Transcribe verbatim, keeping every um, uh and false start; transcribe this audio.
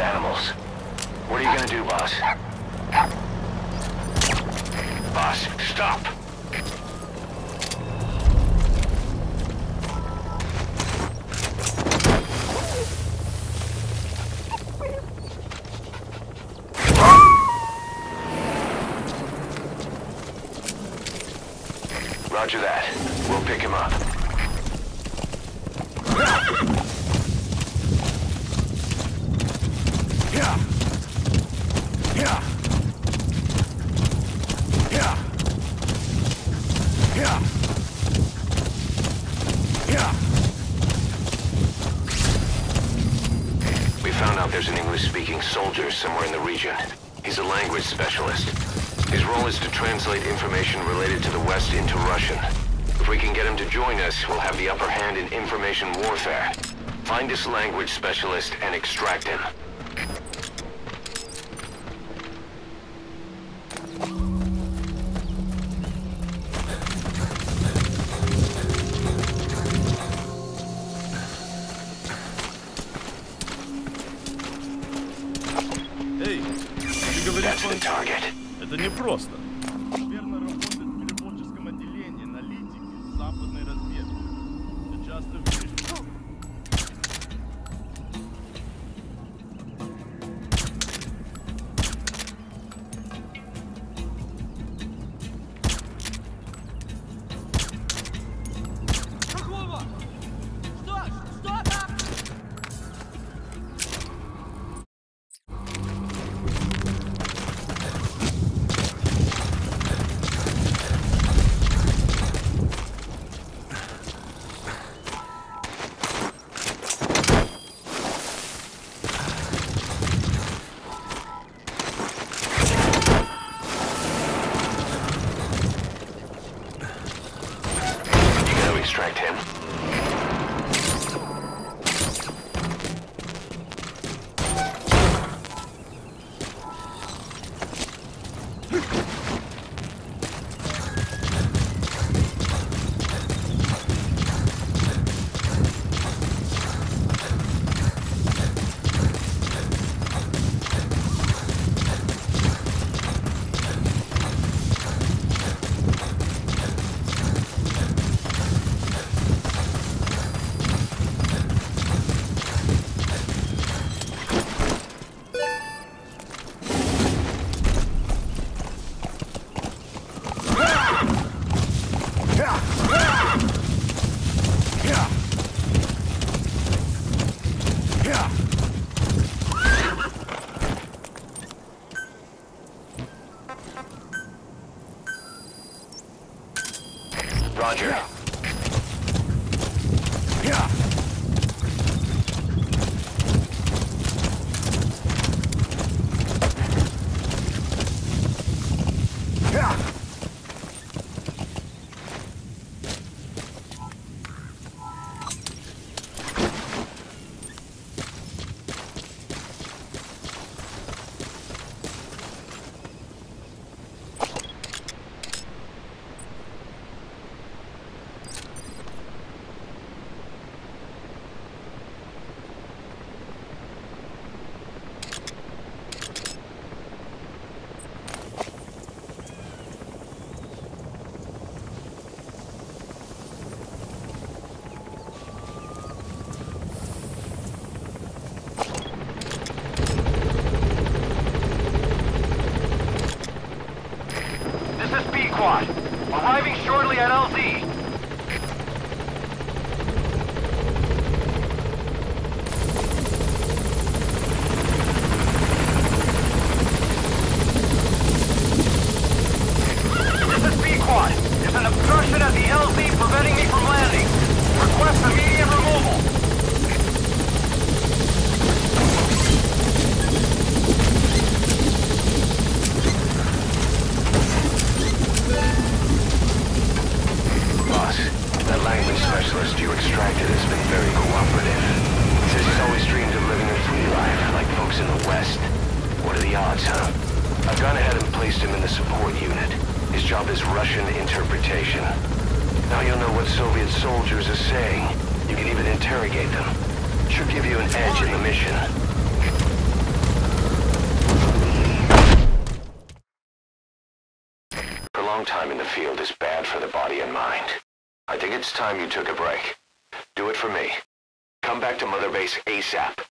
animals. What are you gonna do, boss? Boss, stop! Roger that. We'll pick him up. Yeah. Yeah. Yeah. Yeah. Yeah. We found out there's an English-speaking soldier somewhere in the region. He's a language specialist. His role is to translate information related to the West into Russian. If we can get him to join us, we'll have the upper hand in information warfare. Find this language specialist and extract him. Эй, ты говоришь, That's the target. это непросто. Верно работает в переводческом отделении, аналитики, западной разведки. Ты часто видишь... Extract him. Roger. Yeah. Yeah. Arriving shortly at L Z. This is B-Quad. There's an obstruction at the L Z preventing me from landing. Request immediate removal. Specialist you extracted has been very cooperative. He says he's always dreamed of living a free life, like folks in the West. What are the odds, huh? I've gone ahead and placed him in the support unit. His job is Russian interpretation. Now you'll know what Soviet soldiers are saying. You can even interrogate them. Should give you an edge in the mission. time in the field is bad for the body and mind. I think it's time you took a break. Do it for me. Come back to Mother Base ASAP.